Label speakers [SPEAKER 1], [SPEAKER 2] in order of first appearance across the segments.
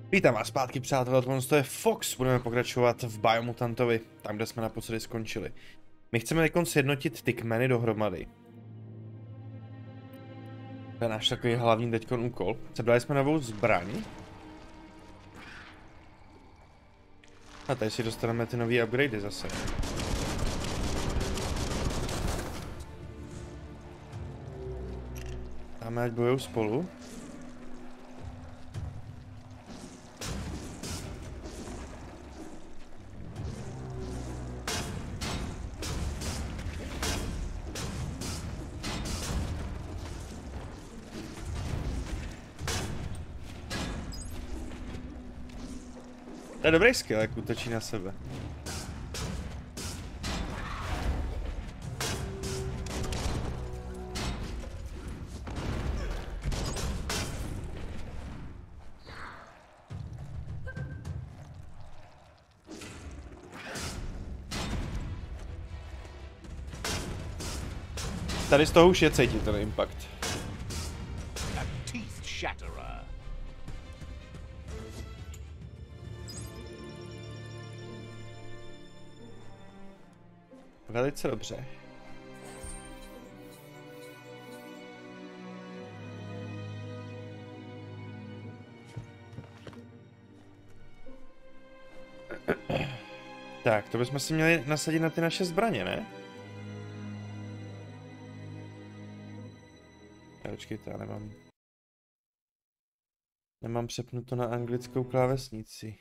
[SPEAKER 1] Vítám vás zpátky, přátelé, to je Fox, budeme pokračovat v Biomutantovi, tam, kde jsme naposledy skončili. My chceme teď sjednotit ty kmeny dohromady. To je náš takový hlavní teďkon úkol. Sebrali jsme novou zbraň. A tady si dostaneme ty nový upgradey zase. Dáme, ať bojujou spolu. To je dobrý skill, jak útočí na sebe. Tady z toho už je cítit ten impact. Velice dobře. Tak, to bychom si měli nasadit na ty naše zbraně, ne? Počkejte, já nemám přepnuto na anglickou klávesnici.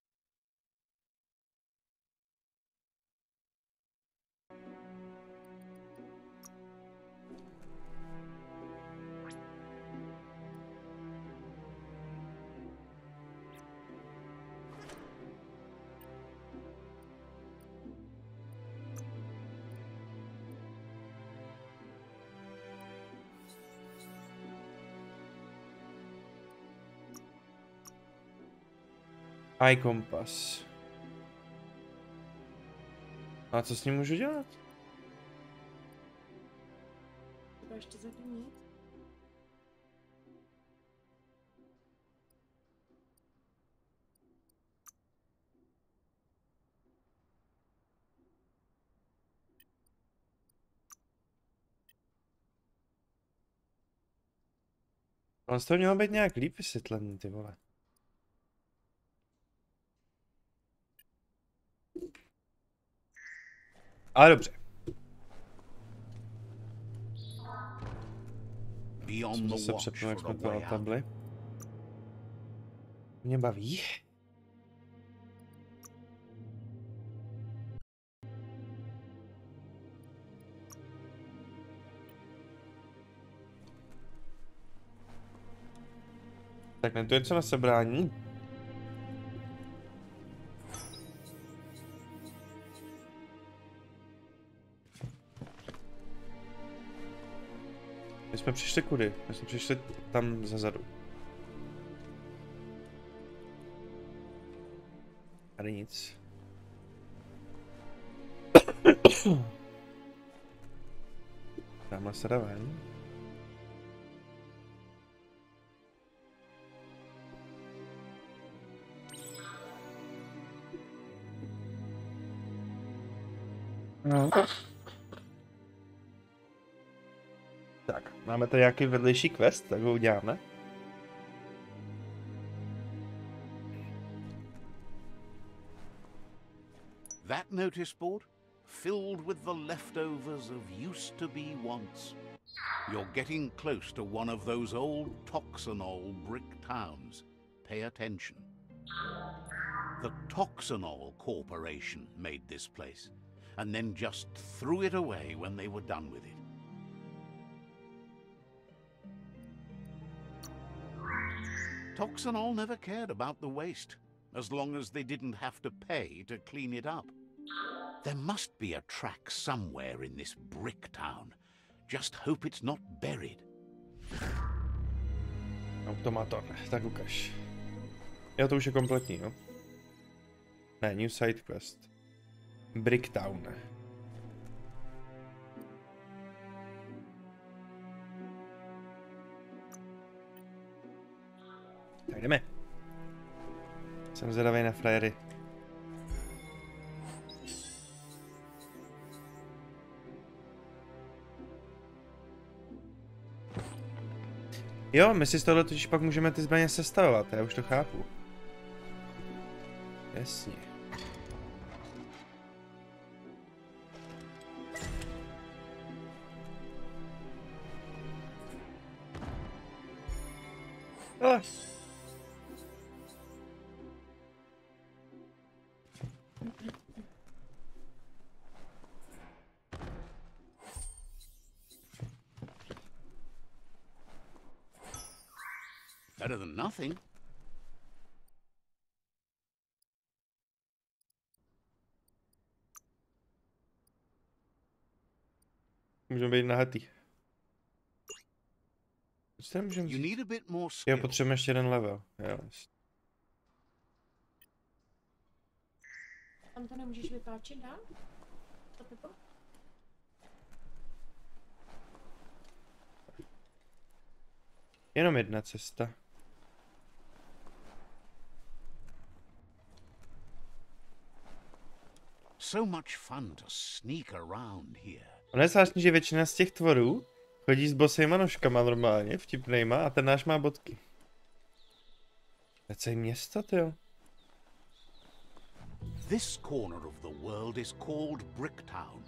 [SPEAKER 1] iKompas. A co s ním můžu dělat?
[SPEAKER 2] Třeba ještě zapomít.
[SPEAKER 1] On z toho mělo být nějak líp vysvětlený, ty vole. Ale dobře. Co se přepnu, jak jsme to tabli. Mě baví. Tak ne, to je něco na sebrání. My jsme přišli kudy? My jsme přišli tam zezadu. Tady nic. Tamhle se jde ven. No. Tak, máme tady nějaký vedlejší quest, tak ho uděláme.
[SPEAKER 3] That notice board? Filled with the leftovers of used-to-be wants. You're getting close to one of those old Toxanol brick towns. Pay attention. The Toxanol Corporation made this place, and then just threw it away when they were done with it. Toxanol never cared about the waste, as long as they didn't have to pay to clean it up. There must be a track somewhere in this brick town. Just hope it's not buried.
[SPEAKER 1] Automaton, tak ukaž. Jo, to už je kompletní, jo? Ne, New Side Quest. Bricktown. Tak jdeme. Jsem zvědavý na frajery. Jo, my si z tohle totiž pak můžeme ty zbraně sestavovat, já už to chápu. Jasně. Ale.
[SPEAKER 3] Better than nothing.
[SPEAKER 1] Můžeme být nahatý. Co tam můžeme
[SPEAKER 3] You
[SPEAKER 1] vzít?
[SPEAKER 3] need a bit more
[SPEAKER 1] Jo,
[SPEAKER 3] skill.
[SPEAKER 1] potřebujeme ještě jeden level. Jo, jasně.
[SPEAKER 2] Tam to nemůžeš vypáčit dál? To Pepo?
[SPEAKER 1] Jenom jedna cesta.
[SPEAKER 3] So much fun to sneak around here.
[SPEAKER 1] Ono je zvláštní, že většina z těch tvorů chodí s bosejma nožkama normálně, vtipnejma, a ten náš má bodky. To je celé město, tyjo.
[SPEAKER 3] This corner of the world is called Bricktown.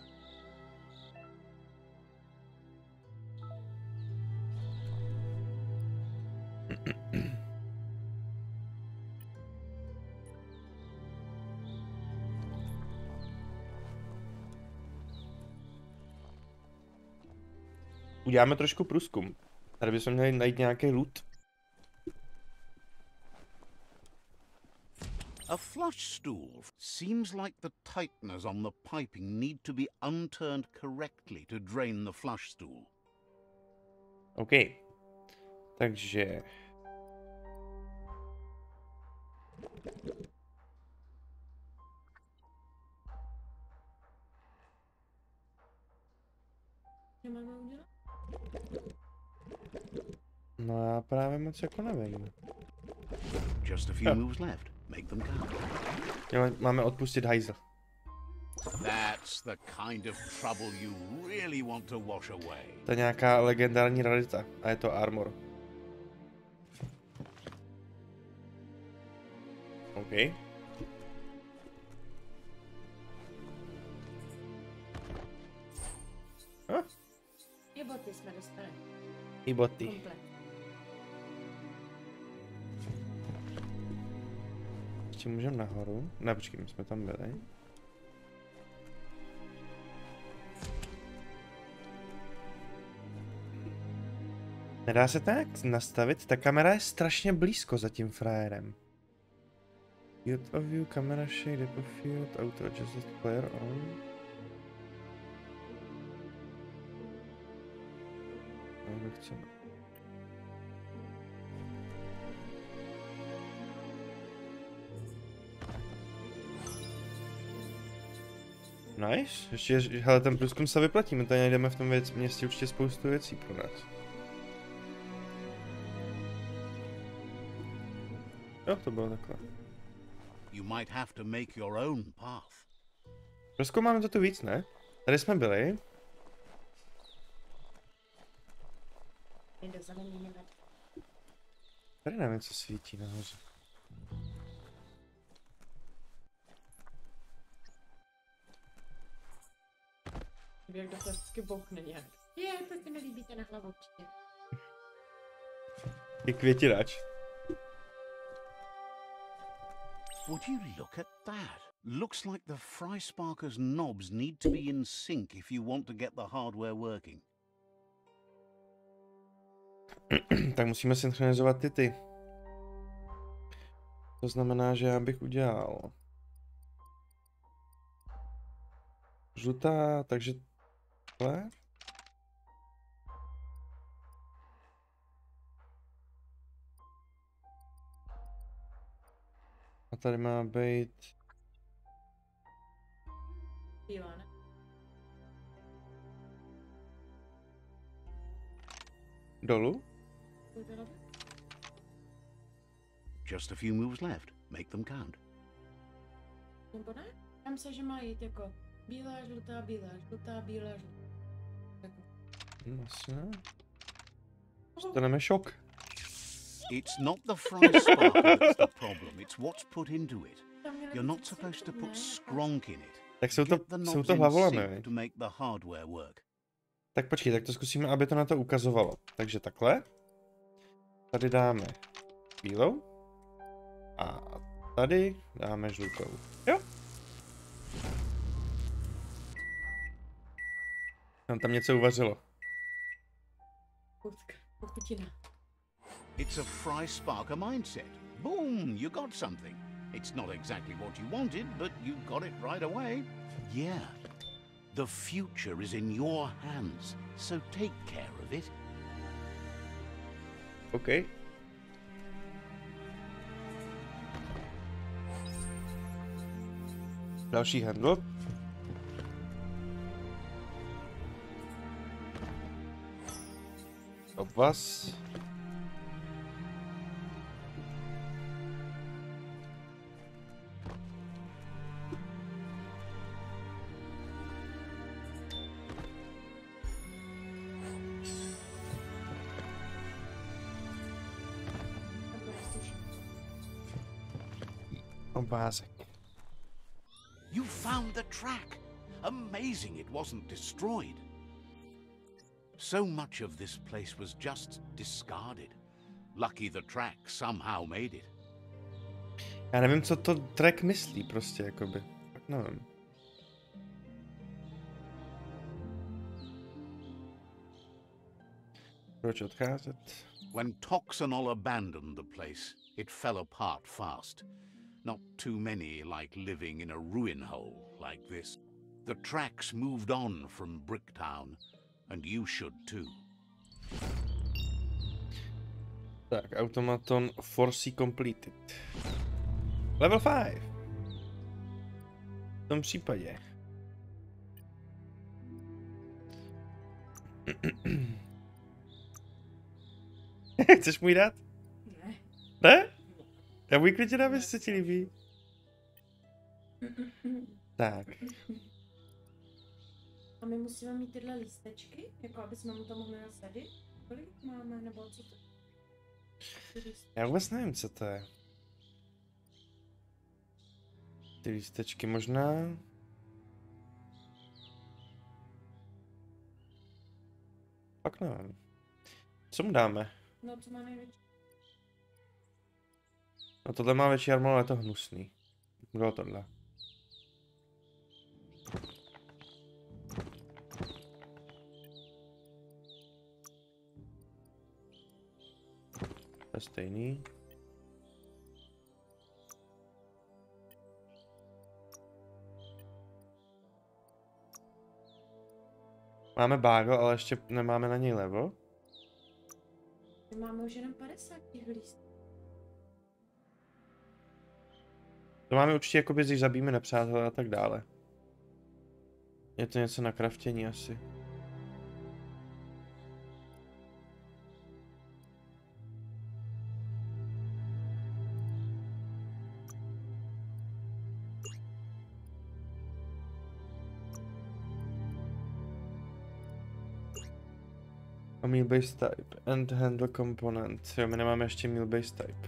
[SPEAKER 1] Uděláme trošku průzkum. Tady bychom měli najít nějaký loot.
[SPEAKER 3] A flush stool seems like the tighteners on the piping need to be unturned correctly to drain the flush stool.
[SPEAKER 1] OK. Takže...
[SPEAKER 2] Co máme udělat?
[SPEAKER 1] No já právě moc jako nevím.
[SPEAKER 3] Just a few moves left. Make them count.
[SPEAKER 1] Máme odpustit hajzl.
[SPEAKER 3] That's the kind of trouble you really want to wash away.
[SPEAKER 1] To je nějaká legendární rarita. A je to armor. OK.
[SPEAKER 2] I boty jsme dostali.
[SPEAKER 1] I boty.
[SPEAKER 2] Komplet.
[SPEAKER 1] Ještě můžeme nahoru. Ne, počkej, my jsme tam byli. Nedá se tak nastavit? Ta kamera je strašně blízko za tím frajerem. Field of view, camera shake, depth of field, auto adjusted player on. No, chceme. Nice, ještě, hele, ten průzkum se vyplatí, my tady najdeme v tom městě určitě spoustu věcí pro nás. Jo, to bylo takhle.
[SPEAKER 3] You might have to make your own path.
[SPEAKER 1] Prozkoumáme to tu víc, ne? Tady jsme byli.
[SPEAKER 2] Do zelený nevede.
[SPEAKER 1] Tady nám něco svítí nahoře.
[SPEAKER 2] Jak to vždycky bouchne nějak. To se mi líbíte na hlavu určitě.
[SPEAKER 1] Je květinač.
[SPEAKER 3] Would you look at that? Looks like the Fry Sparker's knobs need to be in sync if you want to get the hardware working.
[SPEAKER 1] Tak musíme synchronizovat ty. To znamená, že já bych udělal žlutá, takže tohle. A tady má být
[SPEAKER 2] Bílá, ne?
[SPEAKER 1] dolů.
[SPEAKER 3] Just a few moves left. Make them count.
[SPEAKER 2] Nebo ne? Tam se, že má jít jako bílá, žlutá, bílá, žlutá, bílá, žlutá. Jako.
[SPEAKER 1] Jasně. Dostaneme šok.
[SPEAKER 3] It's not the fry sparkle that's the problem, it's what's put into it.
[SPEAKER 2] Tam měla
[SPEAKER 3] You're
[SPEAKER 2] být
[SPEAKER 3] not
[SPEAKER 2] sice
[SPEAKER 3] supposed to
[SPEAKER 2] ne,
[SPEAKER 3] put
[SPEAKER 2] jako-
[SPEAKER 3] skronk in it.
[SPEAKER 1] Tak
[SPEAKER 3] Get the
[SPEAKER 1] jsou
[SPEAKER 3] knobs
[SPEAKER 1] to
[SPEAKER 3] in
[SPEAKER 1] hlavolamy,
[SPEAKER 3] sync
[SPEAKER 1] viď?
[SPEAKER 3] to make the hardware work.
[SPEAKER 1] Tak počkej, tak to zkusíme, aby to na to ukazovalo. Takže takhle. Tady dáme bílou. A tady dáme žlutou. Jo? Tam něco uvařilo.
[SPEAKER 2] Pochutina.
[SPEAKER 3] It's a fry sparker mindset. Boom, you got something. It's not exactly what you wanted, but you got it right away. Yeah. The future is in your hands, so take care of it.
[SPEAKER 1] OK. Další handle. Obvaz. Obrázek.
[SPEAKER 3] You found the track. Amazing it wasn't destroyed. So much of this place was just discarded. Lucky the track somehow made it.
[SPEAKER 1] Já nevím, co to track myslí prostě, jakoby. Tak nevím. Proč odcházet?
[SPEAKER 3] When Toxanol abandoned the place, it fell apart fast. Not too many like living in a ruin hole like this. The tracks moved on from Bricktown, and you should too.
[SPEAKER 1] Tak, automaton Force completed. Level 5. V tom případě. Chceš můj dát?
[SPEAKER 2] Ne.
[SPEAKER 1] Ne? Já můj klidně dám, jestli se ti líbí. Tak.
[SPEAKER 2] A my musíme mít tyhle lístečky, jako aby jsme mu to mohli nasadit? Kolik máme, nebo co to?
[SPEAKER 1] Já vůbec nevím, co to je. Ty lístečky možná. Pak nevím. Co mu dáme?
[SPEAKER 2] No, co má největší?
[SPEAKER 1] No tohle má větší armor, ale je to hnusný. Bylo tohle. To je stejný. Máme bagel, ale ještě nemáme na něj level.
[SPEAKER 2] My máme už jenom 50 těch lístků.
[SPEAKER 1] To máme určitě jakoby, když zabijeme nepřátelé a tak dále. Je to něco na kraftění asi. A meal base type and handle component. Jo, my nemáme ještě meal base type.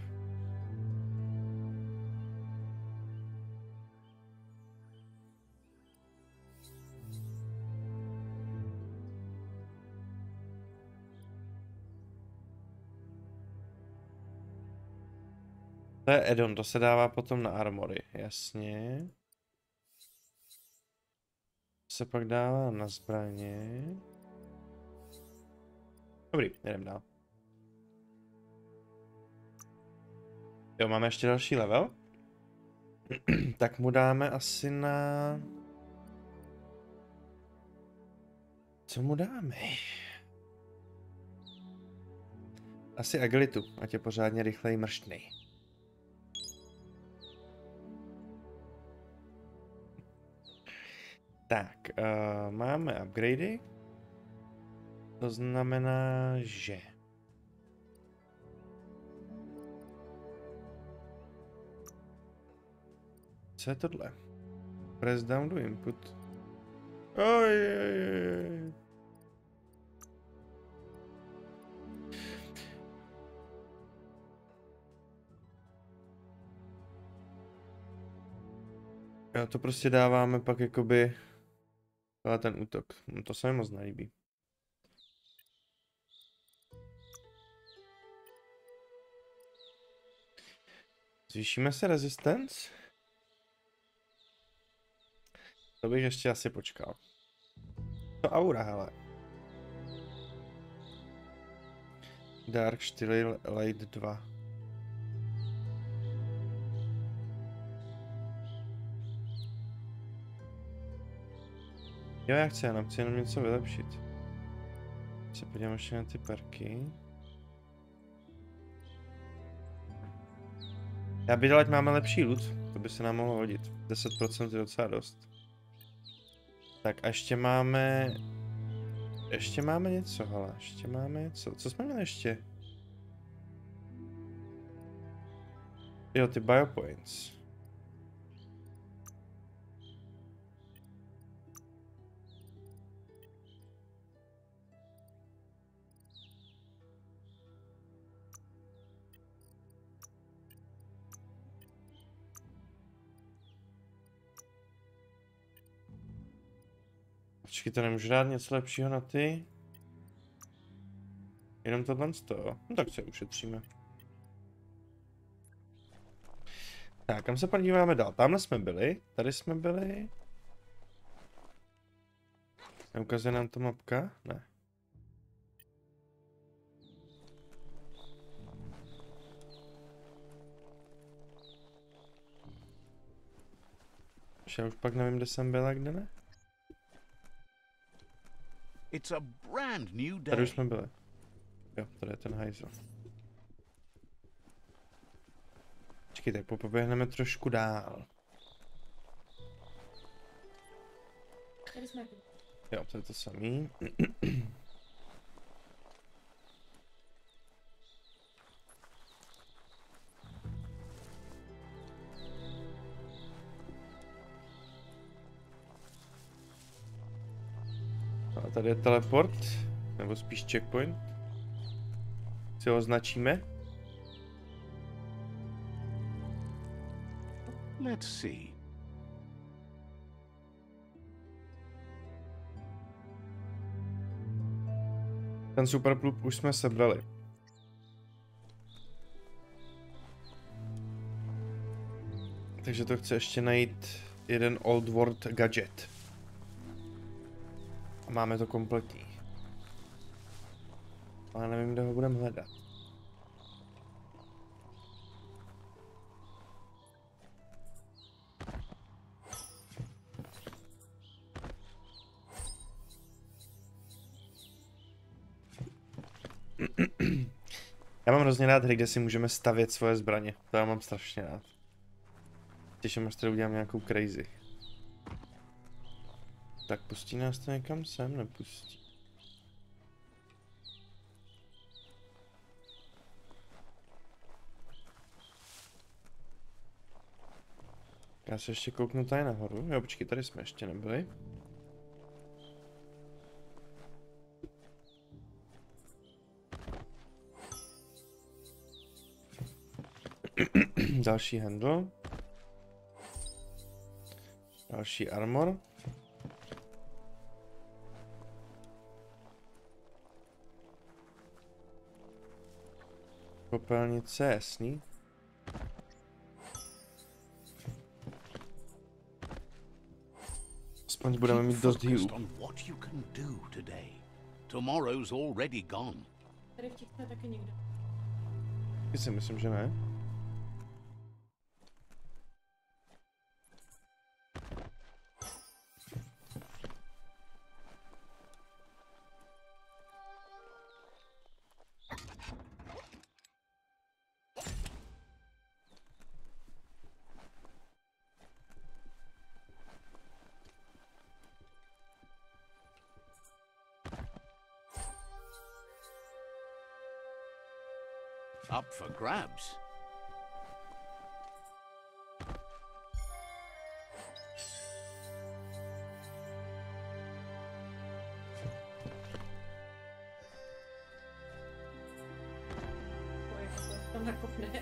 [SPEAKER 1] To je add-on, to se dává potom na armory, jasně. To se pak dává na zbraně. Dobrý, jdem dál. Jo, máme ještě další level. Tak mu dáme asi na... Co mu dáme? Asi agilitu, ať je pořádně rychleji mrštnej. Tak, máme upgradey. To znamená, že... co je tohle? Press down to input. Ojej. Jo, to prostě dáváme pak jakoby ten útok. No, to se mi moc nelíbí. Zvýšíme se resistance? To bych ještě asi počkal. To aura, hele. Dark 4 Light 2. Jo, já chci jenom něco vylepšit. Se podívám ještě na ty perky. Já bych dal, ať máme lepší loot, to by se nám mohlo hodit. 10% je docela dost. Tak a ještě máme něco, hele, ještě máme něco. Co jsme měli ještě? Jo, ty biopoints. Počkej, to nemůžu dát něco lepšího na ty? Jenom tohle z toho. No tak se ušetříme. Tak, kam se podíváme dál? Tamhle jsme byli, tady jsme byli. Neukazuje nám to mapka? Ne. Já už pak nevím, kde jsem byl a kde ne.
[SPEAKER 3] It's a brand new
[SPEAKER 1] Tady
[SPEAKER 3] day.
[SPEAKER 1] už jsme byli. Jo, tady je ten hajzl. Počkej, tak poběhneme trošku dál.
[SPEAKER 2] Tady jsme.
[SPEAKER 1] Jo, to je to samý. A tady je teleport, nebo spíš checkpoint. Si ho označíme.
[SPEAKER 3] Let's see.
[SPEAKER 1] Ten superplup už jsme sebrali. Takže to chce ještě najít jeden Old World gadget. A máme to kompletní. Ale nevím, kde ho budeme hledat. Já mám hrozně rád hry, kde si můžeme stavět svoje zbraně. To já mám strašně rád. Těším, až tady udělám nějakou crazy. Tak pustí nás to někam sem, nepustí. Já se ještě kouknu tady nahoru. Jo, počkej, tady jsme ještě nebyli. Další handle. Další armor. Popelnice, jasný. Aspoň budeme mít dost healů.
[SPEAKER 3] Tomorrow's already gone.
[SPEAKER 2] Tady vtikne taky někdo.
[SPEAKER 1] Já si myslím, že ne.
[SPEAKER 3] Up for grabs.
[SPEAKER 2] Ne.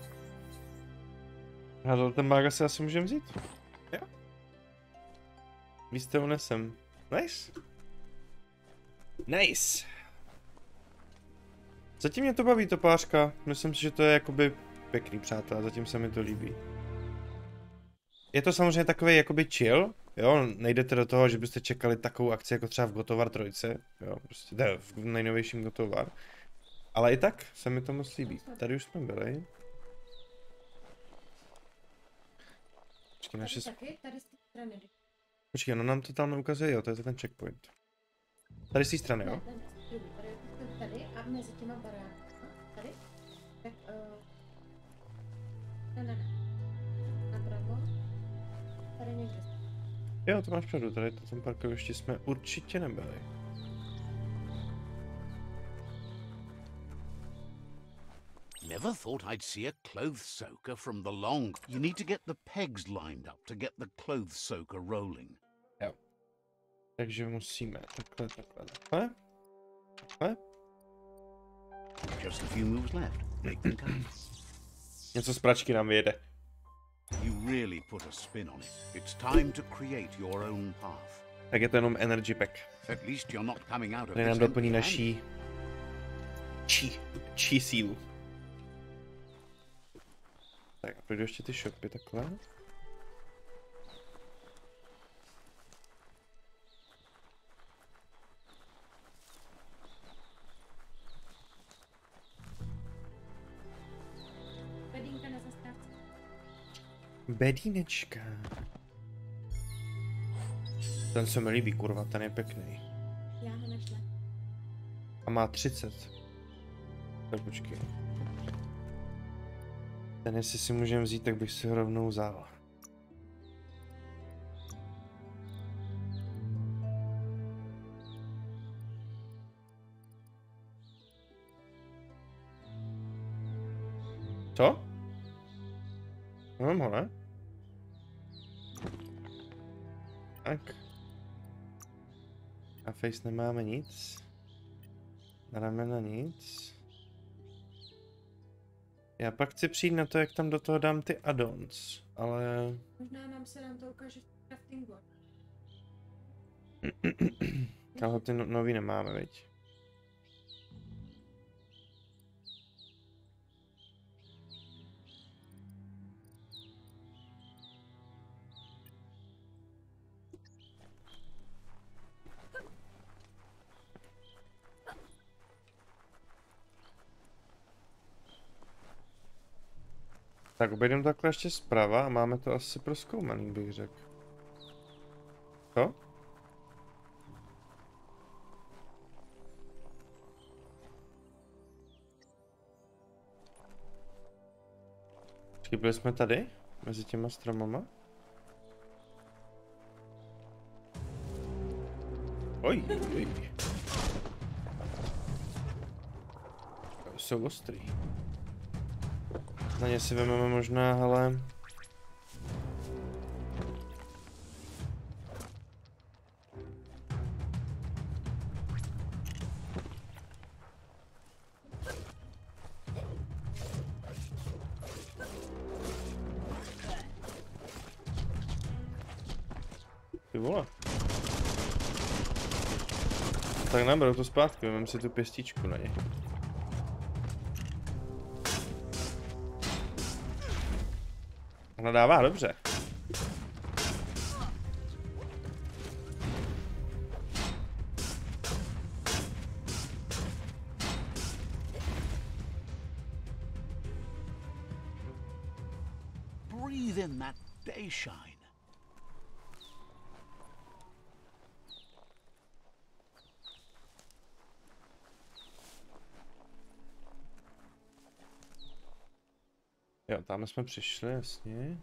[SPEAKER 1] A ten mága si asi můžeme vzít? Jo. Víc to unesem. Nice. Nice. Zatím mě to baví, topářka. Myslím si, že to je jakoby pěkný, přátelé. Zatím se mi to líbí. Je to samozřejmě takový jakoby chill. Jo, nejdete do toho, že byste čekali takovou akci jako třeba v God of War 3. Jo, prostě v nejnovějším God of War. Ale i tak se mi to moc líbí. Tady už jsme byli. Počkej, naše...
[SPEAKER 2] Tady z té strany.
[SPEAKER 1] Počkej, no nám to tam neukazuje, jo, to je ten checkpoint. Tady z té strany, jo?
[SPEAKER 2] Ne, tady a mezi těma baráky. Tady? Tak, ne. Napravo. Tady někde.
[SPEAKER 1] Jo, to máš pravdu, tady na tom parkovišti jsme určitě nebyli.
[SPEAKER 3] Never thought I'd see a clothes soaker from the long. You need to get the pegs lined up to get the clothes soaker rolling.
[SPEAKER 1] Jo. Takže musíme takhle.
[SPEAKER 3] Just a few moves left. Make them count.
[SPEAKER 1] Něco z pračky nám vyjede.
[SPEAKER 3] You really put a spin on it. It's time to create your own path.
[SPEAKER 1] Tak je to jenom energy pack.
[SPEAKER 3] At least you're not coming out of
[SPEAKER 1] Který nám
[SPEAKER 3] this
[SPEAKER 1] doplní
[SPEAKER 3] empty-handed.
[SPEAKER 1] naší či sílu. Tak a projdu ještě ty shopy takhle.
[SPEAKER 2] Bedínka na zastávce.
[SPEAKER 1] Bedínečka. Ten se mi líbí, kurva, ten je pěkný.
[SPEAKER 2] Já ho našla.
[SPEAKER 1] A má 30. Tak počkej. Ten jestli si můžeme vzít, tak bych si ho rovnou vzal. Co? Mám ho, ne? Tak. Na face nemáme nic. Na ramena nic. Já pak chci přijít na to, jak tam do toho dám ty add-ons, ale...
[SPEAKER 2] Možná nám to ukáže v craftingu.
[SPEAKER 1] Káho ty nový nemáme, viď? Tak obejdeme takhle ještě zprava a máme to asi prozkoumaný, bych řekl. Co? Počkej, byli jsme tady? Mezi těma stromama? Oj. Jsou ostrý. Na ně si vezmeme možná, hele... Ty vole. Tak naberu to zpátky, vezmeme si tu pěstičku na ně. Ona dává dobře.
[SPEAKER 3] Breathe in that day shine.
[SPEAKER 1] Jo, tam jsme přišli, jasně.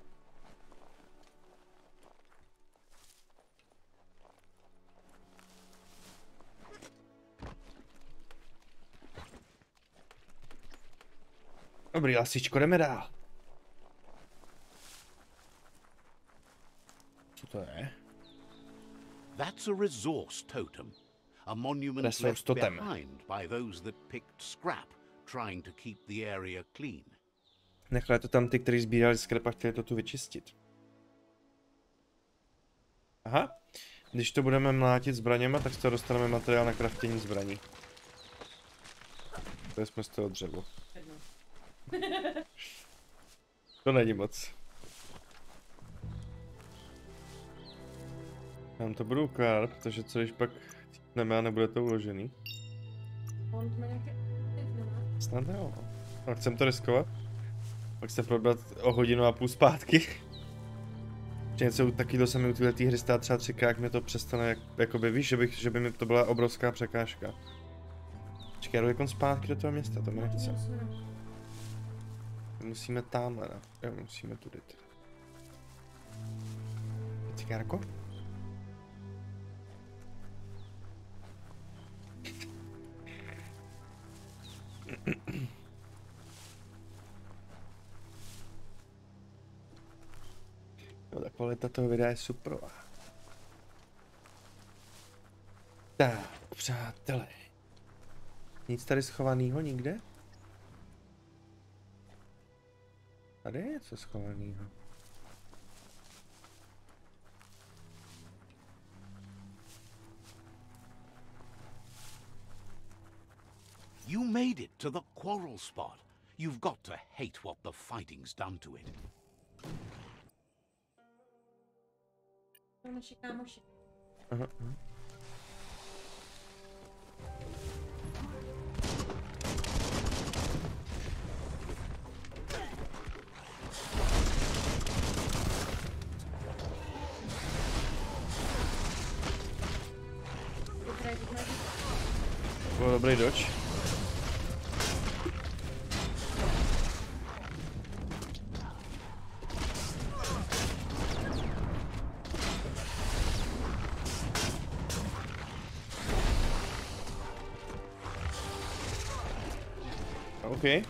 [SPEAKER 1] Dobrý, lasičko, jdeme dál. Co to je?
[SPEAKER 3] That's a resource totem. A monument
[SPEAKER 1] Resource
[SPEAKER 3] left
[SPEAKER 1] totem.
[SPEAKER 3] behind by those that picked scrap, trying to keep the area clean.
[SPEAKER 1] Nechali to tam ty, kteří sbírali skrep a chtěli to tu vyčistit. Aha. Když to budeme mlátit zbraněma, tak z toho dostaneme materiál na craftění zbraní. To jsme z toho dřevo.
[SPEAKER 2] Jedno.
[SPEAKER 1] To není moc. Nám to budu ukládat, protože co když pak cítneme a nebude to uložený.
[SPEAKER 2] On to má nějaké... nemá?
[SPEAKER 1] Snad jo. No, chcem to riskovat. Pak se probrat o hodinu a půl zpátky. Že něco taky se mi u této hry stát třeba 3krát, jak mi to přestane, jakoby víš, že by mi to byla obrovská překážka. Čekaj, já jdu jako zpátky do toho města, to mi nechce. Musíme tamhle, ne? Jo, musíme tudy. Cigárko? No tak kvalita toho videa je superová. Tak, přátelé. Nic tady schovanýho nikde? Tady je něco schovanýho.
[SPEAKER 3] You made it to the quarrel spot. You've got to hate what the fighting's done to it.
[SPEAKER 2] To naši kámoši.
[SPEAKER 1] Aha, aha. Bylo dobrý doč. Okay.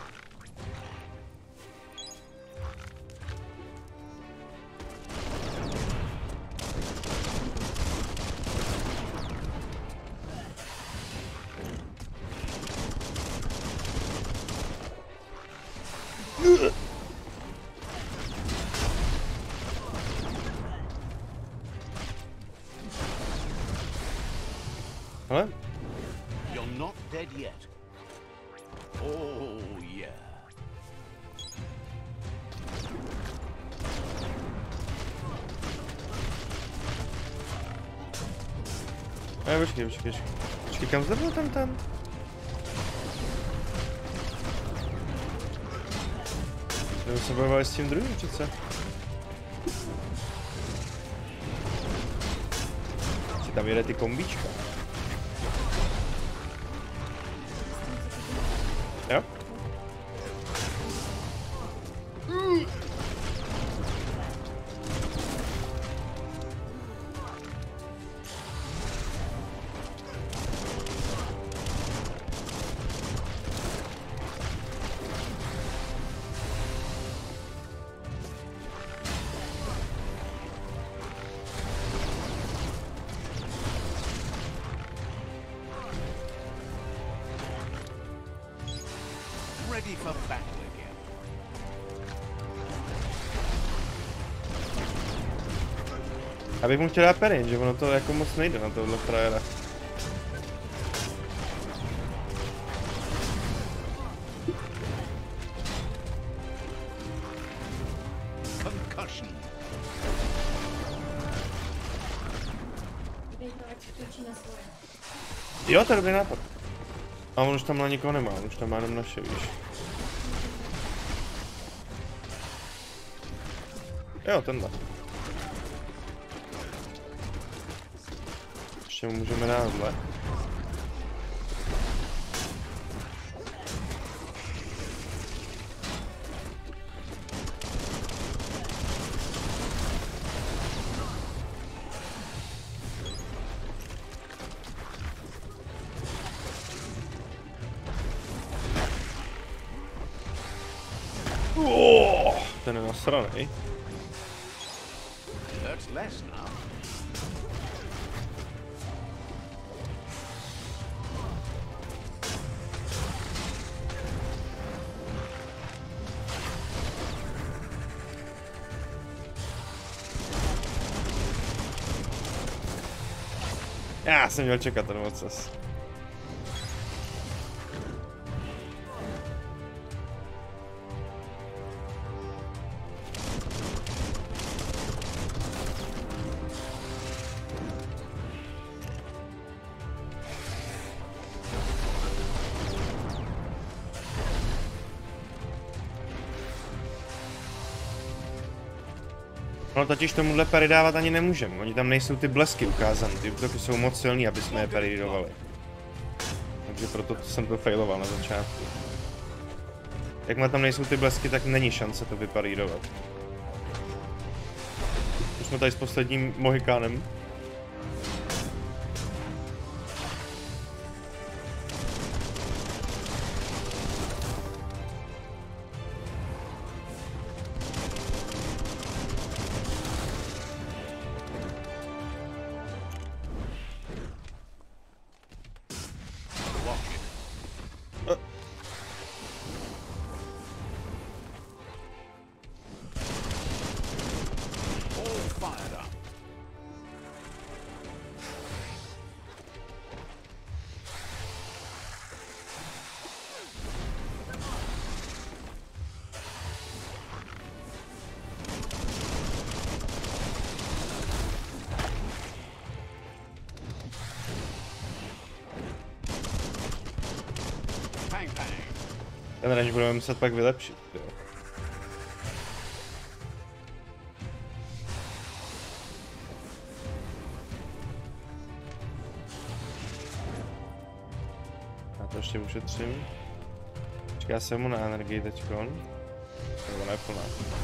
[SPEAKER 1] Hele?
[SPEAKER 3] You're not dead yet. Oh, yeah.
[SPEAKER 1] Počkej, kam jsi byl tam? Nebo se bojovali s tím druhým přece? Si tam jede ty kombíčka. Jo?
[SPEAKER 3] Ready for battle again.
[SPEAKER 1] Abych mu chtěl dát perin, že ono to jako moc nejde na tohle frajera.
[SPEAKER 3] Concussion.
[SPEAKER 2] Dej to, ať se točí na svoje.
[SPEAKER 1] Jo, to je dobrý nápad. A on už tam na nikoho nemá, on už tam má jenom naše, víš. Jo, tenhle. Ještě mu můžeme dát tohle. Ten je nasranej.
[SPEAKER 3] Hurts less now.
[SPEAKER 1] Já jsem měl čekat ten ocas. No totiž tomuhle parry dávat ani nemůžeme, oni tam nejsou ty blesky ukázané, ty útoky jsou moc silný, aby jsme je parryovali. Takže proto jsem to failoval na začátku. Jakmile tam nejsou ty blesky, tak není šance to vyparírovat. Už jsme tady s posledním mohikánem. Ten range budeme muset pak vylepšit, jo. Já to ještě ušetřím. Čeká se mu na energii teďkon. Nebo ona je plná.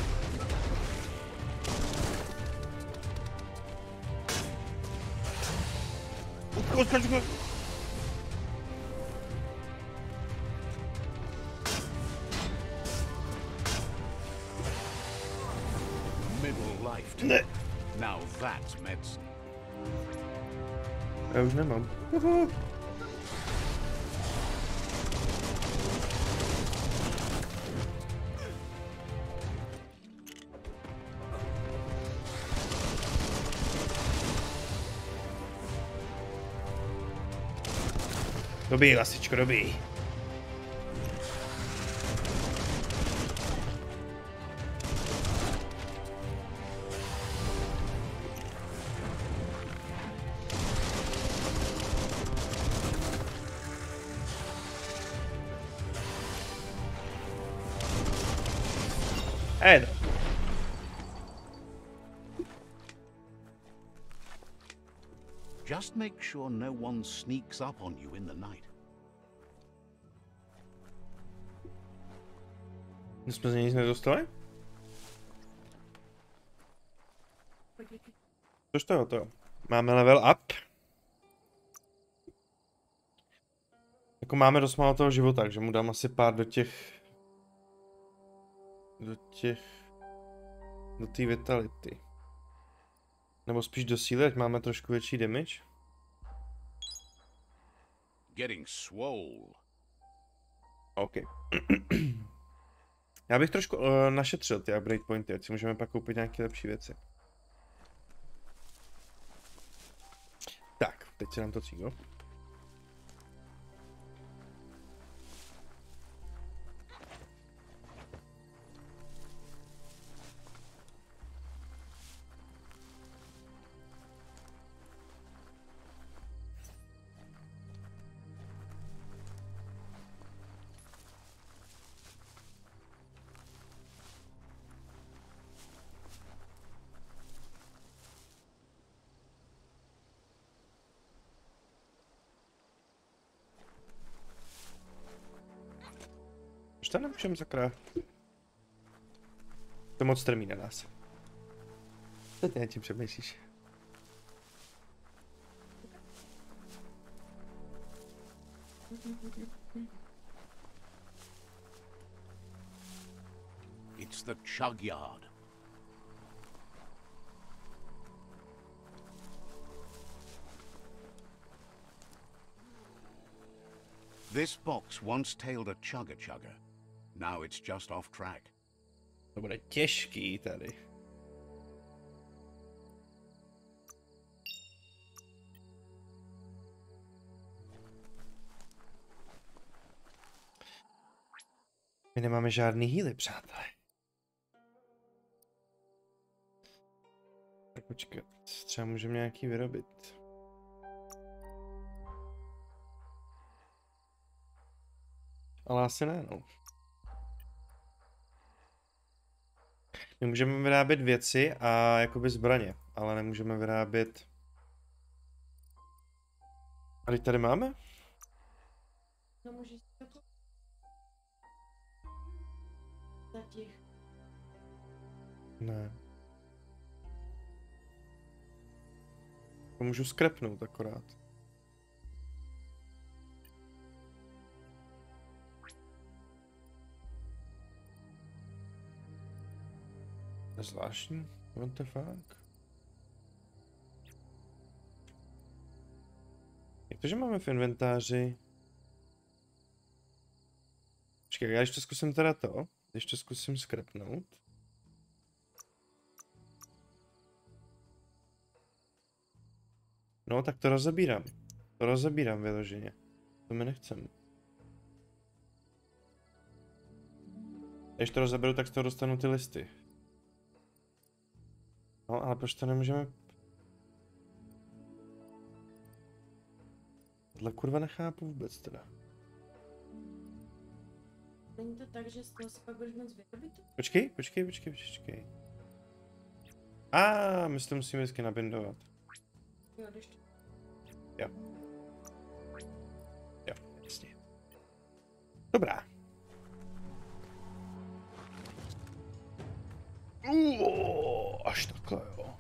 [SPEAKER 1] Ne.
[SPEAKER 3] Now that's medicine.
[SPEAKER 1] Já už nemám. Dobij, lasičko, dobij. Ed.
[SPEAKER 3] Just make sure no one sneaks up on you in the night.
[SPEAKER 1] Jsme z něj nic nedostali? Což to je to? Máme level up. Jako máme dost málo toho života, takže mu dám asi pár do té vitality. Nebo spíš do síly, ať máme trošku větší damage.
[SPEAKER 3] Getting swole.
[SPEAKER 1] OK. Já bych trošku našetřil ty upgrade pointy, ať si můžeme pak koupit nějaké lepší věci. Tak, teď si dám to cígo. Už to nemůžeme sakra. To moc strmí na nás. Co ty na tím přemýšlíš?
[SPEAKER 3] It's the chug yard. This box once tailed a chugger. Now it's just off track.
[SPEAKER 1] To bude těžký tady. My nemáme žádný healy, přátelé. Tak počkat, třeba můžeme nějaký vyrobit. Ale asi ne, no. My můžeme vyrábět věci a jakoby zbraně, ale nemůžeme vyrábět... A teď tady máme?
[SPEAKER 2] No můžeš to za těch.
[SPEAKER 1] Ne. To můžu skrepnout akorát. To je zvláštní. What the fuck? Jak to, že máme v inventáři? Počkej, já ještě zkusím teda to. Ještě zkusím skrepnout. No, tak to rozebírám. To rozebírám vyloženě. To mi nechcem. Když to rozeberu, tak z toho dostanu ty listy. No, ale proč to nemůžeme... Tohle kurva nechápu vůbec teda.
[SPEAKER 2] Není to tak, že z toho si pak budeš moc vyrobit?
[SPEAKER 1] Počkej. My si to musíme vždycky nabindovat.
[SPEAKER 2] Jo, když to...
[SPEAKER 1] Jo, jasně. Dobrá. Až takhle, jo.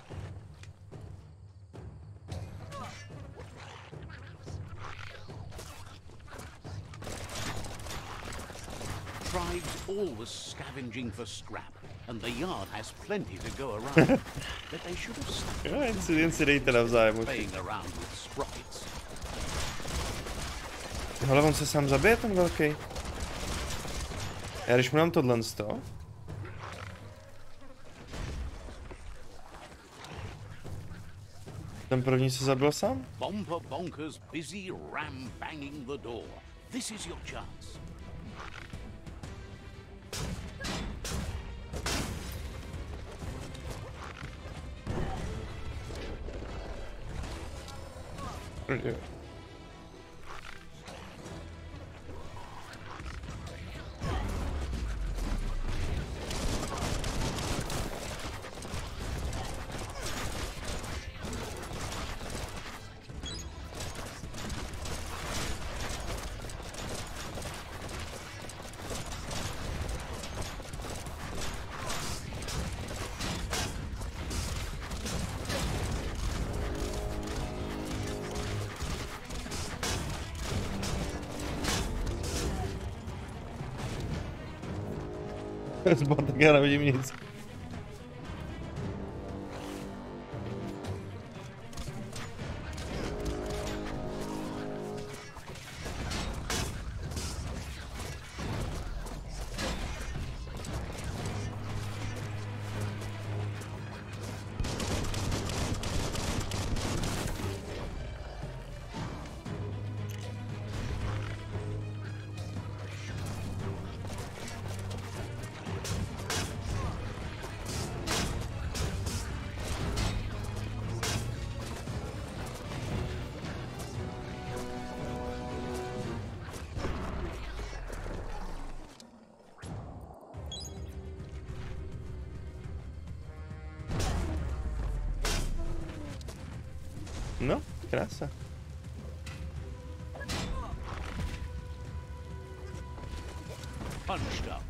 [SPEAKER 3] Tribes always scavenging for scrap, and the yard has plenty to go around. But they should have stopped
[SPEAKER 1] Jo, jen si dejte navzájem.
[SPEAKER 3] playing around with sprites.
[SPEAKER 1] Ale on se sám zabije, ten velký. Já když mu dám tohle z toho. Ten první se zabil sám?
[SPEAKER 3] Bomper Bonkers busy ram banging the door. This is your chance.
[SPEAKER 1] Jo. Zbatek, já nevidím nic. No, krása.
[SPEAKER 3] Punched up.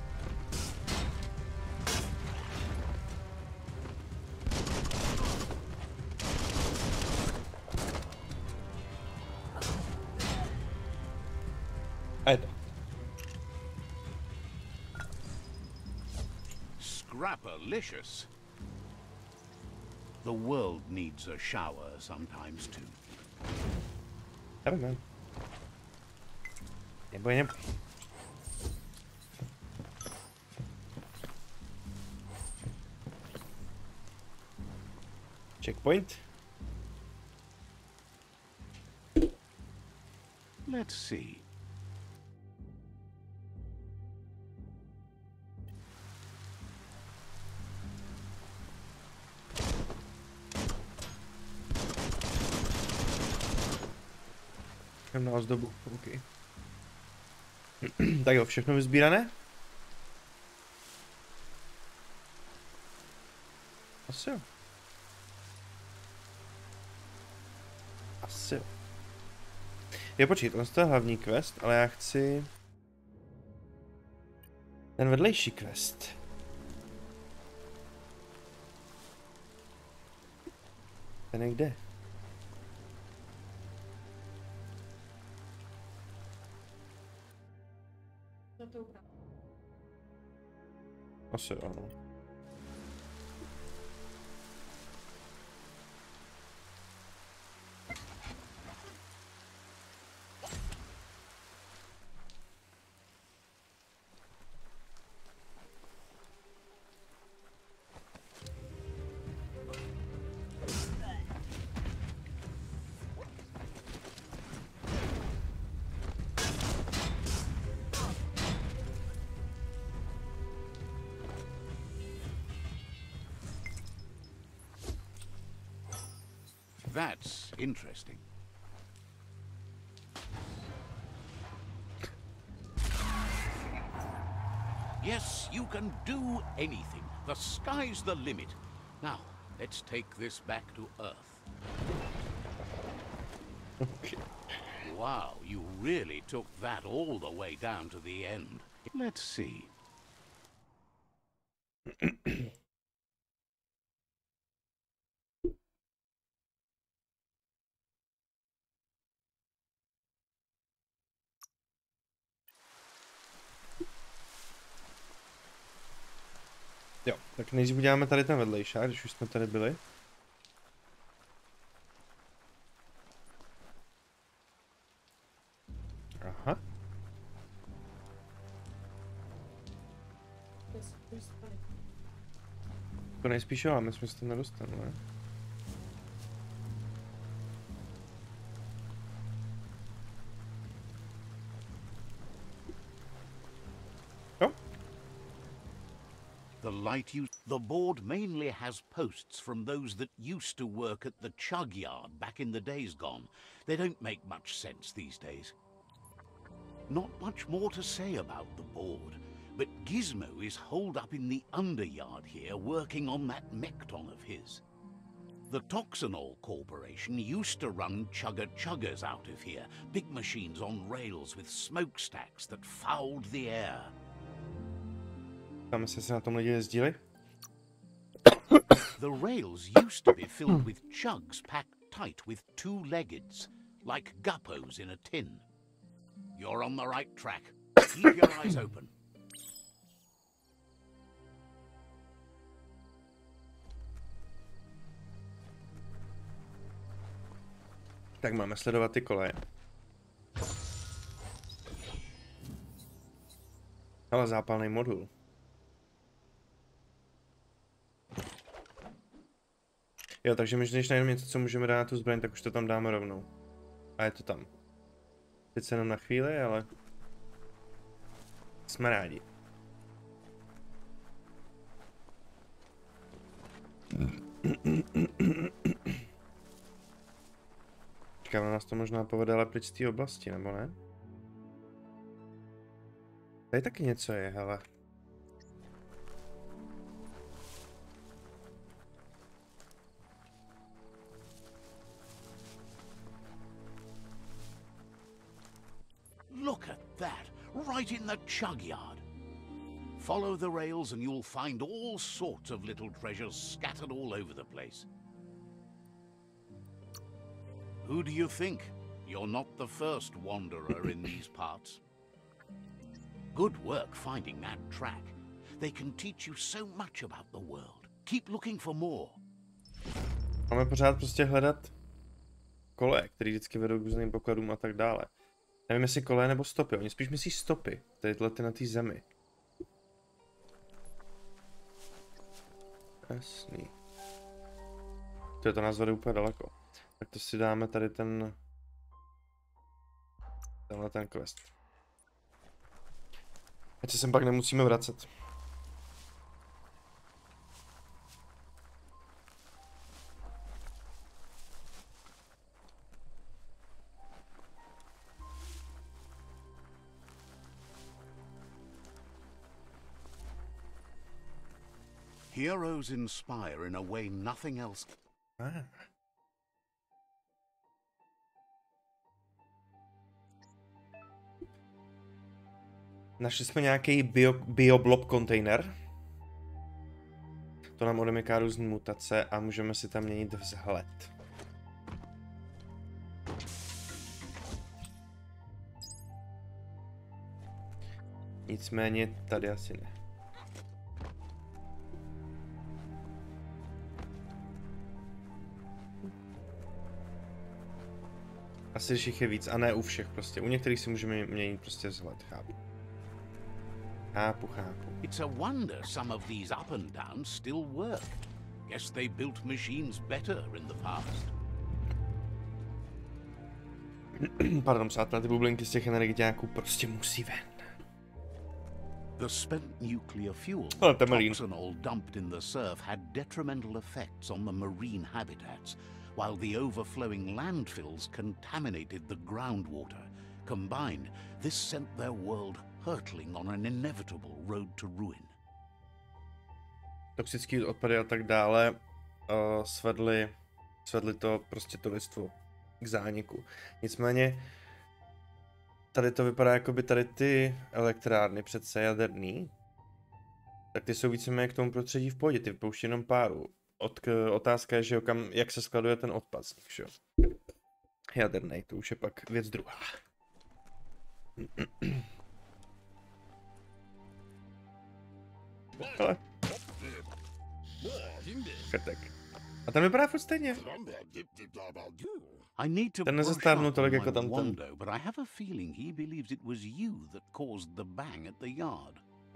[SPEAKER 1] A je to.
[SPEAKER 3] Scrapalicious. The world needs a shower sometimes too.
[SPEAKER 1] Já vím, neboj. Checkpoint.
[SPEAKER 3] Let's see.
[SPEAKER 1] Jdem na ozdobu, OK. Tak jo, všechno vyzbírané? Asi jo. Asi jo. Jo, počkej, to je hlavní quest, ale já chci... ten vedlejší quest. Ten je kde?
[SPEAKER 2] Za tou bránou.
[SPEAKER 1] Asi jo, no.
[SPEAKER 3] That's interesting. Yes, you can do anything. The sky's the limit. Now, let's take this back to Earth.
[SPEAKER 1] Okay.
[SPEAKER 3] Wow, you really took that all the way down to the end. Let's see.
[SPEAKER 1] Jo, tak nejdřív uděláme tady ten vedlejšák, když už jsme tady byli. Aha. To nejspíš jo, my jsme se tam nedostali, ne? Jo?
[SPEAKER 3] The board mainly has posts from those that used to work at the chug yard back in the days gone. They don't make much sense these days. Not much more to say about the board, but Gizmo is holed up in the underyard here working on that Mekton of his. The Toxanol Corporation used to run chugger-chuggers out of here, big machines on rails with smokestacks that fouled the air.
[SPEAKER 1] Tam se na tom lidi jezdili?
[SPEAKER 3] The rails used to be filled with chugs packed tight with two-leggeds, like guppos in a tin. You're on the right track. Keep your eyes open.
[SPEAKER 1] Tak máme sledovat ty koleje. Ale zápalný modul. Jo, takže my když najdeme něco, co můžeme dát na tu zbraň, tak už to tam dáme rovnou. A je to tam. Teď se jenom na chvíli, ale... jsme rádi. Čekám, na nás to možná povede ale pryč z té oblasti, nebo ne? Tady taky něco je, hele.
[SPEAKER 3] Look at that, right in the chug yard. Follow the rails and you'll find all sorts of little treasures scattered all over the place. Who do you think? You're not the first wanderer in these parts. Good work finding that track. They can teach you so much about the world. Keep looking for more.
[SPEAKER 1] Máme pořád prostě hledat koleje, které vždycky vedou k různým pokladům a tak dále. Nevím, jestli koleje nebo stopy, oni spíš myslí stopy, tady tyhle ty na té zemi. Jasný. To nás vede úplně daleko. Tak to si dáme tady tenhle ten quest. Ať se sem pak nemusíme vracet.
[SPEAKER 3] Heroes inspire in a way nothing else.
[SPEAKER 1] Ah. Našli jsme nějaký bioblob kontejner. To nám odemyká různý mutace a můžeme si tam měnit vzhled. Nicméně tady asi ne. Asi když jich je víc, a ne u všech prostě. U některých si můžeme měnit prostě vzhled, chápu. Chápu.
[SPEAKER 3] It's a wonder some of these up and downs still work. Guess they built machines better in the past.
[SPEAKER 1] Pardon, přátelé, ty bublinky z těch energiáků prostě musí ven.
[SPEAKER 3] The spent nuclear fuel
[SPEAKER 1] Oh, Temelín.
[SPEAKER 3] toxanol dumped in the surf had detrimental effects on the marine habitats, while the overflowing landfills contaminated the groundwater. Combined, this sent their world hurtling on an inevitable road to ruin.
[SPEAKER 1] Toxický odpady a tak dále svedli to prostě to lidstvo k zániku. Nicméně tady to vypadá, jako by tady ty elektrárny přece jaderný, tak ty jsou víceméně k tomu prostředí v pohodě, ty vypouští jenom páru. Otázka je, že jo, jak se skladuje ten odpad z nich, že jo. Jaderný, to už je pak věc druhá. Ale. Krtek. A ten vypadá furt stejně.
[SPEAKER 3] I need to
[SPEAKER 1] Ten
[SPEAKER 3] brush
[SPEAKER 1] nezestárnul
[SPEAKER 3] up
[SPEAKER 1] tolik
[SPEAKER 3] on
[SPEAKER 1] jako
[SPEAKER 3] my
[SPEAKER 1] tam ten.
[SPEAKER 3] Wando, but I have a feeling he believes it was you that caused the bang at the yard.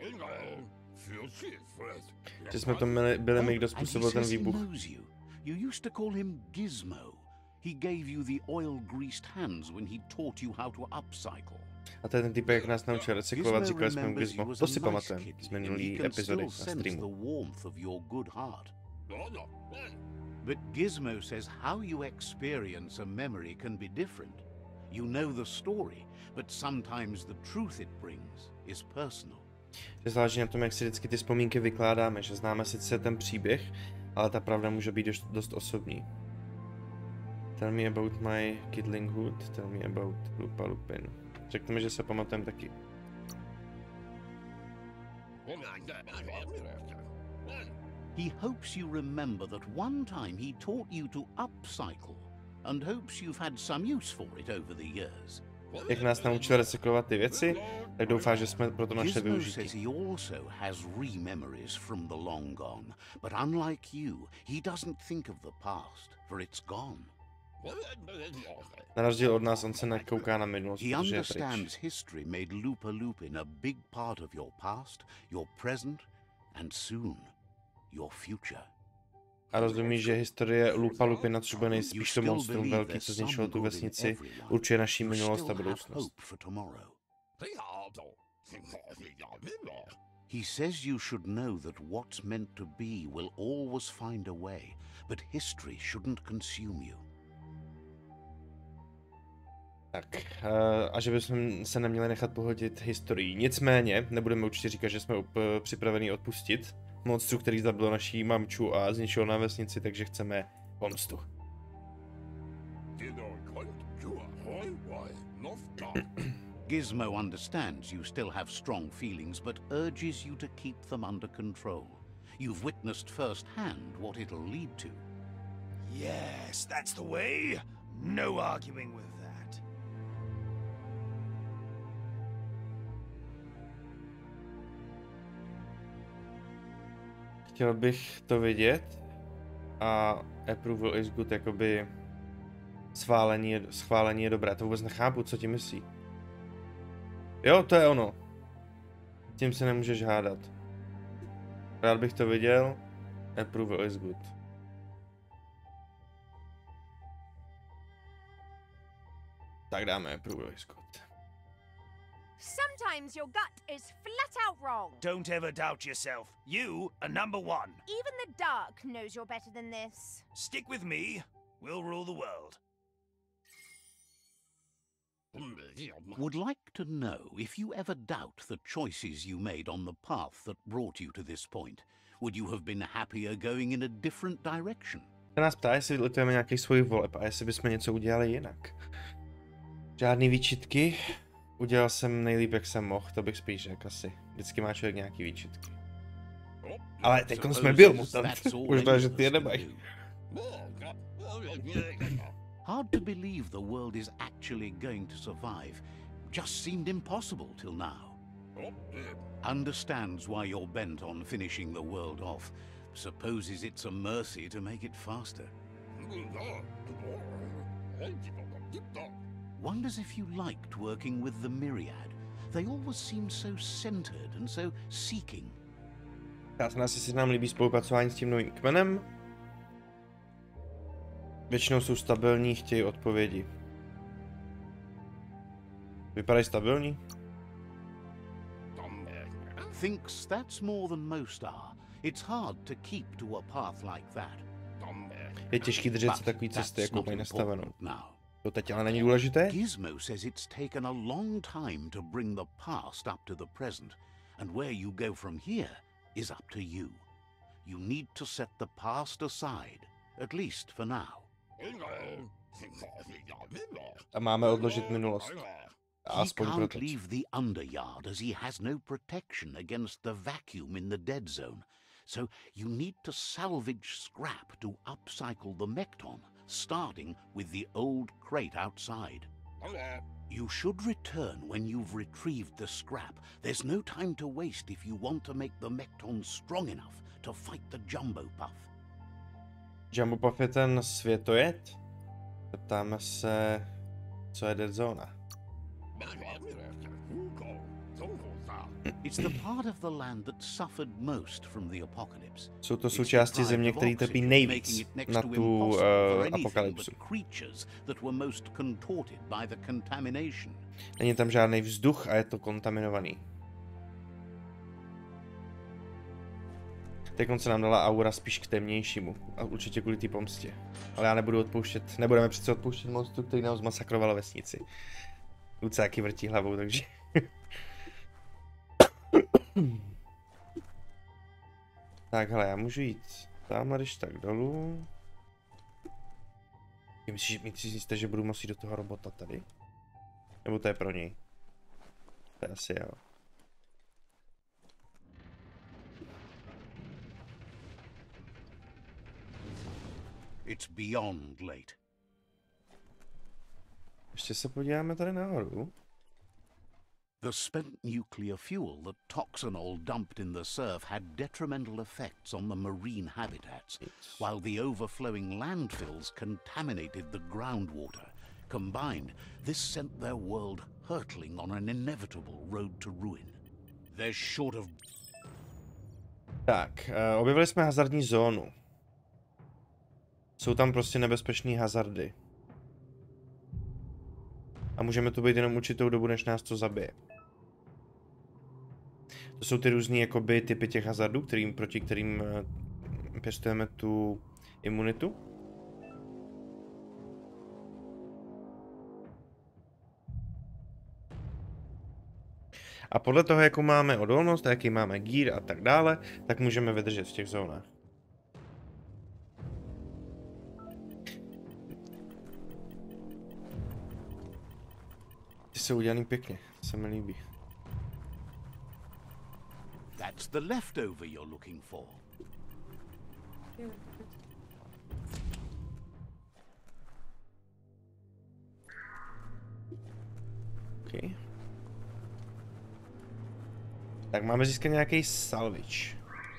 [SPEAKER 1] Že jsme to byli my, kdo
[SPEAKER 3] And he
[SPEAKER 1] způsobil ten
[SPEAKER 3] says he
[SPEAKER 1] výbuch.
[SPEAKER 3] knows you. You used to call him Gizmo. He gave you the oil-greased hands when he taught you how to upcycle.
[SPEAKER 1] A to je ten typek, jak nás naučil recyklovat,
[SPEAKER 3] Gizmo
[SPEAKER 1] říkali jsme mu
[SPEAKER 3] remembers you
[SPEAKER 1] Gizmo.
[SPEAKER 3] as
[SPEAKER 1] To
[SPEAKER 3] a
[SPEAKER 1] si
[SPEAKER 3] nice
[SPEAKER 1] pamatujeme
[SPEAKER 3] kid,
[SPEAKER 1] z
[SPEAKER 3] and he
[SPEAKER 1] minulý
[SPEAKER 3] can
[SPEAKER 1] epizody
[SPEAKER 3] still
[SPEAKER 1] na
[SPEAKER 3] sense the
[SPEAKER 1] streamu.
[SPEAKER 3] warmth of your good heart. But Gizmo says how you experience a memory can be different. You know the story, but sometimes the truth it brings is personal.
[SPEAKER 1] Že záleží na tom, jak si vždycky ty vzpomínky vykládáme, že známe sice ten příběh, ale ta pravda může být dost osobní. Tell me about my kidlinghood, tell me about Lupa Lupin. Řekněme, že se pamatujeme taky.
[SPEAKER 3] He hopes you remember that one time he taught you to upcycle and hopes you've had some use for it over the years.
[SPEAKER 1] Jak nás naučil recyklovat ty věci, tak doufám, že jsme pro to našli
[SPEAKER 3] Gizmo says
[SPEAKER 1] využití.
[SPEAKER 3] he also has re-memories from the long gone, but unlike you, he doesn't think of the past, for it's gone.
[SPEAKER 1] Na rozdíl od nás, on se nekouká na minulost,
[SPEAKER 3] He
[SPEAKER 1] protože je pryč.
[SPEAKER 3] understands history made Lupa Lupin a big part of your past, your present, and soon, your future.
[SPEAKER 1] A rozumí, že historie Lupa Lupina, což bude nejspíš to monstrum velký, co zničilo tu vesnici, určuje naší
[SPEAKER 3] You
[SPEAKER 1] minulost a
[SPEAKER 3] still have
[SPEAKER 1] budoucnost.
[SPEAKER 3] hope for tomorrow. He says you should know that what's meant to be will always find a way, but history shouldn't consume you.
[SPEAKER 1] Tak, a že bychom se neměli nechat pohodit historií. Nicméně, nebudeme určitě říkat, že jsme připraveni odpustit monstru, který zabil naší mamču a zničil na vesnici, takže chceme pomstu.
[SPEAKER 3] Gizmo understands you still have strong feelings, but urges you to keep them under control. You've witnessed firsthand what it'll lead to.
[SPEAKER 4] Yes, that's the way. No arguing with that.
[SPEAKER 1] Chtěl bych to vidět a approval is good, jakoby schválení je dobré. To vůbec nechápu, co ti myslí. Jo, to je ono. Tím se nemůžeš hádat. Rád bych to viděl. Approval is good. Tak dáme approval is good.
[SPEAKER 5] Sometimes your gut is flat out wrong.
[SPEAKER 4] Don't ever doubt yourself. You are number one.
[SPEAKER 5] Even the dark knows you're better than this.
[SPEAKER 4] Stick with me. We'll rule the world.
[SPEAKER 3] Would like to know if you ever doubt the choices you made on the path that brought you to this point. Would you have been happier going in a different direction?
[SPEAKER 1] Se nás ptá, jestli litujeme nějaký svůj voleb a jestli bychom něco udělali jinak. Žádný výčitky. Udělal jsem nejlíp, jak jsem mohl, to bych spíš řekl asi. Vždycky má člověk nějaký výčitky. Ale teď jsme byl mutant. Možná, že ty je nemají.
[SPEAKER 3] Hard to believe the world is actually going to survive. Just seemed impossible till now. Understands why you're bent on finishing the world off. Supposes it's a mercy to make it faster. Wonders if you liked working with the Myriad. They always seem so centered and so seeking.
[SPEAKER 1] Já se nás, jestli nám líbí spolupracování s tím novým kmenem. Většinou jsou stabilní, chtějí odpovědi. Vypadají stabilní?
[SPEAKER 3] Thinks that's more than most are. It's hard to keep to a path like that.
[SPEAKER 1] Je těžký držet se
[SPEAKER 3] But
[SPEAKER 1] takový cesty,
[SPEAKER 3] that's
[SPEAKER 1] jakou
[SPEAKER 3] not
[SPEAKER 1] mají nastavenou.
[SPEAKER 3] important now.
[SPEAKER 1] To teď ale není důležité?
[SPEAKER 3] Gizmo says it's taken a long time to bring the past up to the present, and where you go from here is up to you. You need to set the past aside, at least for now.
[SPEAKER 1] A máme odložit minulost.
[SPEAKER 3] He
[SPEAKER 1] Aspoň pro
[SPEAKER 3] can't
[SPEAKER 1] teď.
[SPEAKER 3] leave the underyard as he has no protection against the vacuum in the dead zone. So you need to salvage scrap to upcycle the Mekton, starting with the old crate outside. You should return when you've retrieved the scrap. There's no time to waste if you want to make the Mekton strong enough to fight the Jumbo Puff.
[SPEAKER 1] Jumbo Puff je ten světojed? Zeptáme se, co je Dead Zona.
[SPEAKER 3] It's the part of the land that suffered most from the apocalypse.
[SPEAKER 1] Jsou to
[SPEAKER 3] It's
[SPEAKER 1] součásti
[SPEAKER 3] deprived
[SPEAKER 1] země,
[SPEAKER 3] of
[SPEAKER 1] které trpí
[SPEAKER 3] oxygen,
[SPEAKER 1] nejvíc
[SPEAKER 3] making it next
[SPEAKER 1] na
[SPEAKER 3] to
[SPEAKER 1] tu
[SPEAKER 3] impossible for anything
[SPEAKER 1] apokalypsu.
[SPEAKER 3] but creatures that were most contorted by the contamination.
[SPEAKER 1] Není tam žádný vzduch a je to kontaminovaný. Teď se nám dala aura spíš k temnějšímu. A určitě kvůli té pomstě. Ale já nebudu odpouštět, nebudeme přece odpouštět monstru, který nám zmasakroval vesnici. Lucáky vrtí hlavou, takže... Tak hele, já můžu jít tamhle, když tak dolů. Myslíte, že budu muset do toho robota tady? Nebo to je pro něj? To je asi jo.
[SPEAKER 3] It's beyond late.
[SPEAKER 1] Ještě se podíváme tady nahoru.
[SPEAKER 3] The spent nuclear fuel that Toxanol dumped in the surf had detrimental effects on the marine habitats, while the overflowing landfills contaminated the groundwater. Combined, this sent their world hurtling on an inevitable road to ruin. They're short of...
[SPEAKER 1] Tak, objevili jsme hazardní zónu. Jsou tam prostě nebezpečné hazardy. A můžeme tu být jenom určitou dobu, než nás to zabije. To jsou ty různý jakoby typy těch hazardů, proti kterým pěstujeme tu imunitu. A podle toho, jakou máme odolnost, jaký máme gear a tak dále, tak můžeme vydržet v těch zónách. Ty jsou udělaný pěkně, to se mi líbí.
[SPEAKER 3] That's the leftover you're looking for.
[SPEAKER 1] Okay. Tak máme získat nějaký salvage.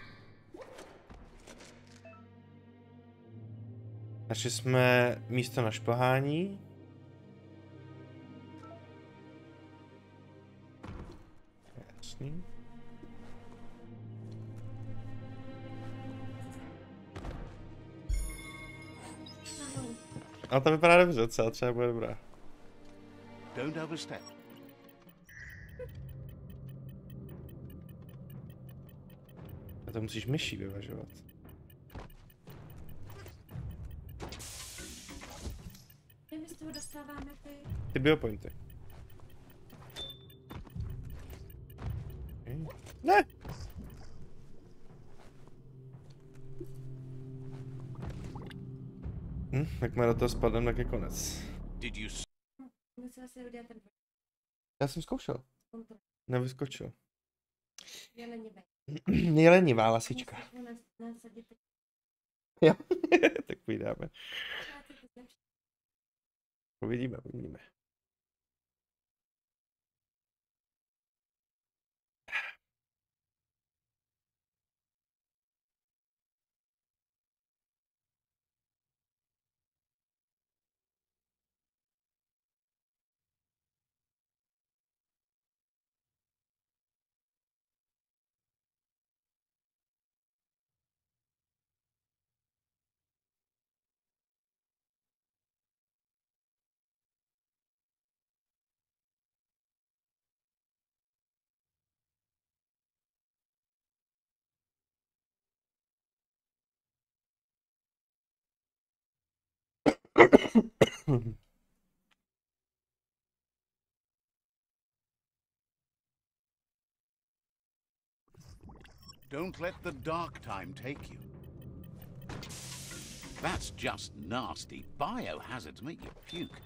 [SPEAKER 1] Našli jsme místo na šplhání. Jasný. Ale to vypadá dobře, docela třeba bude dobrá.
[SPEAKER 3] Don't overstep.
[SPEAKER 1] A to musíš myší vyvažovat.
[SPEAKER 2] Kde my z toho dostáváme
[SPEAKER 1] Ty biopointy. Okay. Ne! Jakmile do toho spadnem, tak je konec.
[SPEAKER 3] Did you
[SPEAKER 2] Musela si udělat ten
[SPEAKER 1] Já jsem zkoušel.
[SPEAKER 2] kontrol.
[SPEAKER 1] Nevyskočil.
[SPEAKER 2] Je lenivé.
[SPEAKER 1] Je lenivá lasička.
[SPEAKER 2] Musíš mu nasadit tak.
[SPEAKER 1] Jo, tak vydáme. Uvidíme, uvidíme.
[SPEAKER 3] Don't let the dark time take you. That's just nasty. Biohazards make you puke.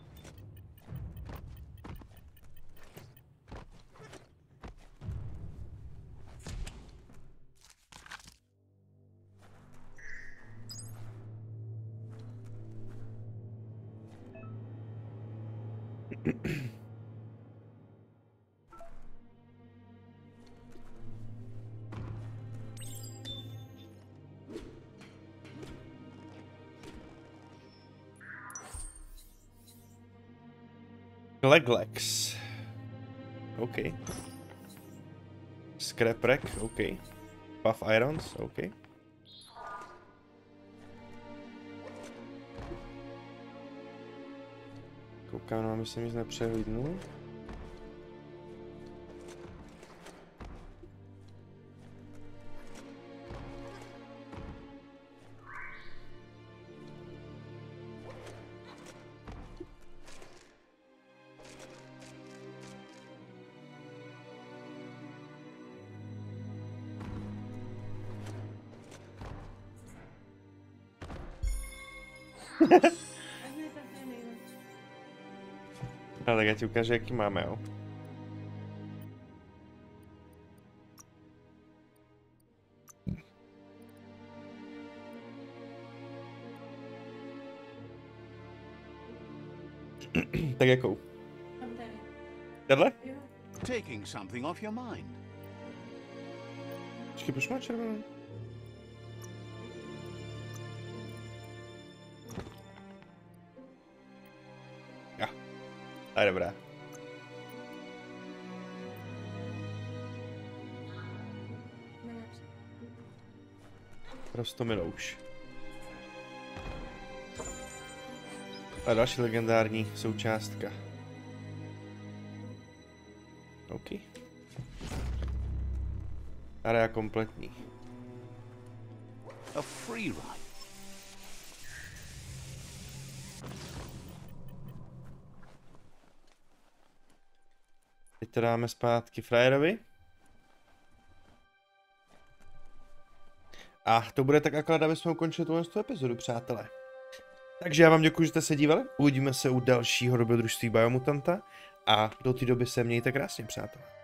[SPEAKER 1] Leglex. OK. Scrap rack, OK. Buff irons, OK. Koukám, no, myslím, nic nepřehlídnu. No, tak já ti ukážu, jaký máme, jo. Tak jakou?
[SPEAKER 2] Tam tady.
[SPEAKER 1] Tenhle?
[SPEAKER 2] Jo.
[SPEAKER 3] Taking something off your mind.
[SPEAKER 1] Počkej, proč má červený? Jo. A je dobrá.
[SPEAKER 2] Nejlepší.
[SPEAKER 1] Rostomilouš. A další legendární součástka. OK. Area kompletní.
[SPEAKER 3] A free ride.
[SPEAKER 1] Teď to dáme zpátky frajerovi. A to bude tak akorát, aby jsme ukončili tuhle epizodu, přátelé. Takže já vám děkuji, že jste se dívali. Uvidíme se u dalšího dobrodružství Biomutanta. A do té doby se mějte krásně, přátelé.